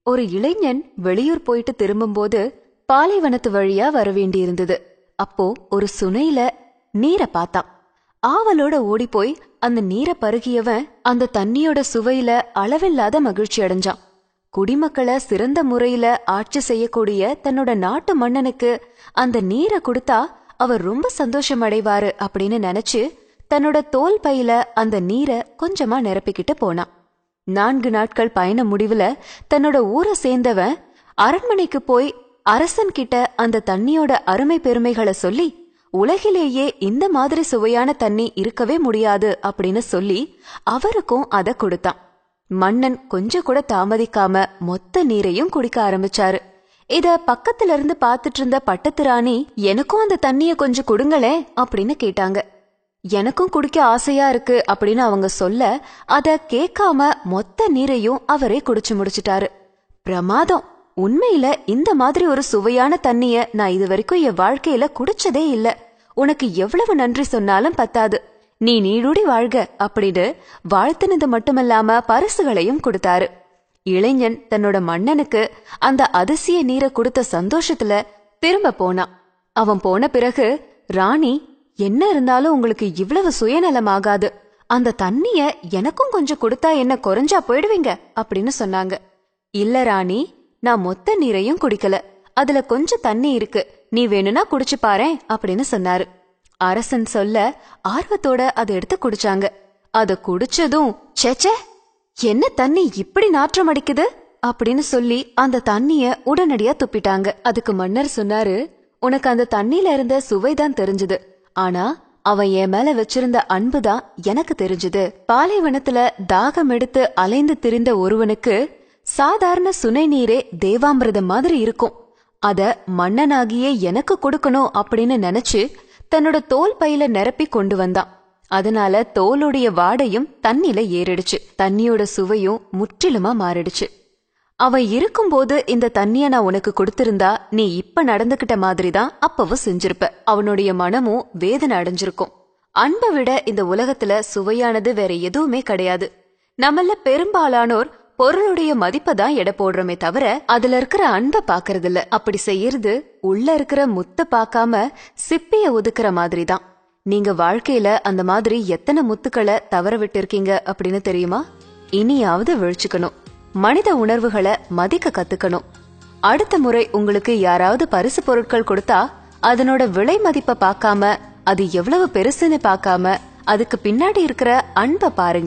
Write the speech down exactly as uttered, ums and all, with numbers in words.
ஒரு இளைஞன் வெளியூர் போயிட்டு திரும்பும்போது பாலைவனத்து வழியா வர வேண்டியிருந்தது. அப்போ ஒரு சுனையில நீரை பார்த்தான். ஆவலோட ஓடி போய் அந்த நீரை பருகியவன் அந்த தண்ணியோட சுவையில அளவில்லாத மகிழ்ச்சி அடைஞ்சான். குடிமக்களை சிறந்த முறையில ஆட்சி செய்யக்கூடிய தன்னோட நாட்டு மன்னனுக்கு அந்த நீரை கொடுத்தா அவர் ரொம்ப சந்தோஷம் அடைவாரு அப்படின்னு நினைச்சு தன்னோட தோல் பையில அந்த நீரை கொஞ்சமா நிரப்பிக்கிட்டு போனான். நான்கு நாட்கள் பயண முடிவுல தன்னோட ஊரை சேர்ந்தவன் அரண்மனைக்கு போய் அரசன் கிட்ட அந்த தண்ணியோட அருமை பெருமைகளை சொல்லி உலகிலேயே இந்த மாதிரி சுவையான தண்ணி இருக்கவே முடியாது அப்படின்னு சொல்லி அவருக்கும் அத கொடுத்தான். மன்னன் கொஞ்சம் கூட தாமதிக்காம மொத்த நீரையும் குடிக்க ஆரம்பிச்சாரு. இத பக்கத்துல இருந்து பாத்துட்டு இருந்த பட்டத்து ராணி, எனக்கும் அந்த தண்ணிய கொஞ்சம் கொடுங்களே அப்படின்னு கேட்டாங்க. எனக்கும் குடிக்க ஆசையா இருக்கு அப்படின்னு அவங்க சொல்ல அத கேட்காம மொத்த நீரையும் அவரே குடிச்சு முடிச்சிட்டாரு. பிரமாதம்! உண்மையில இந்த மாதிரி ஒரு சுவையான தண்ணிய நான் இது வரைக்கும் என் வாழ்க்கையில குடிச்சதே இல்ல. உனக்கு எவ்வளவு நன்றி சொன்னாலும் பத்தாது. நீ நீடூடி வாழ்க அப்படின்னு வாழ்த்துனது மட்டுமல்லாம பரிசுகளையும் கொடுத்தாரு. இளைஞன் தன்னோட மன்னனுக்கு அந்த அதிசய நீரை கொடுத்த சந்தோஷத்துல திரும்ப போனான். அவன் போன பிறகு ராணி, என்ன இருந்தாலும் உங்களுக்கு இவ்வளவு சுயநலம் ஆகாது. அந்த தண்ணிய எனக்கும் கொஞ்சம் கொடுத்தா என்ன குறைஞ்சா போயிடுவீங்க அப்படின்னு சொன்னாங்க. இல்ல ராணி, நான் மொத்த நீரையும் குடிக்கல. அதுல கொஞ்சம் தண்ணி இருக்கு, நீ வேணும்னா குடிச்சு பாரேன் அப்படின்னு சொன்னாரு. அரசன் சொல்ல ஆர்வத்தோட அதை எடுத்து குடிச்சாங்க. அத குடிச்சதும், சேச்சே, என்ன தண்ணி இப்படி நாற்றம் அடிக்குது அப்படின்னு சொல்லி அந்த தண்ணிய உடனடியா துப்பிட்டாங்க. அதுக்கு மன்னர் சொன்னாரு, உனக்கு அந்த தண்ணில இருந்த சுவைதான் தெரிஞ்சது, ஆனா அவன் என் மேல வச்சிருந்த அன்புதான் எனக்கு தெரிஞ்சது. பாலைவனத்துல தாகம் எடுத்து அலைந்து திரிந்த ஒருவனுக்கு சாதாரண சுனை நீரே தேவாமிர்தம் மாதிரி இருக்கும். அத மன்னனாகியே எனக்கு கொடுக்கணும் அப்படின்னு நினைச்சு தன்னோட தோல் பையில நிரப்பி கொண்டு வந்தான். அதனால தோலுடைய வாடையும் தண்ணில ஏறிடுச்சு. தண்ணியோட சுவையும் முற்றிலுமா மாறிடுச்சு. அவன் இருக்கும்போது இந்த தண்ணிய நான் உனக்கு கொடுத்திருந்தா நீ இப்ப நடந்துகிட்ட மாதிரிதான் அப்பவும் செஞ்சிருப்ப. அவனுடைய மனமும் வேதனை அடைஞ்சிருக்கும். அன்பை விட இந்த உலகத்துல சுவையானது வேற எதுவுமே கிடையாது. நம்மள பெரும்பாலானோர் பொருளுடைய மதிப்பை தான் எடை போடுறோமே தவிர அதுல இருக்கிற அன்பை பாக்குறது இல்ல. அப்படி செய்யறது உள்ள இருக்கிற முத்த பாக்காம சிப்பிய ஒதுக்குற மாதிரி தான். நீங்க வாழ்க்கையில அந்த மாதிரி எத்தனை முத்துக்களை தவற விட்டு இருக்கீங்க அப்படின்னு தெரியுமா? இனியாவது விழிச்சுக்கணும். மனித உணர்வுகளை மதிக்க கத்துக்கணும். அடுத்த முறை உங்களுக்கு யாராவது பரிசு பொருட்கள் கொடுத்தா அதனோட விலை மதிப்பை பார்க்காம அது எவ்வளவு பெருசுன்னு பார்க்காம அதுக்கு பின்னாடி இருக்கிற அன்பை பாருங்க.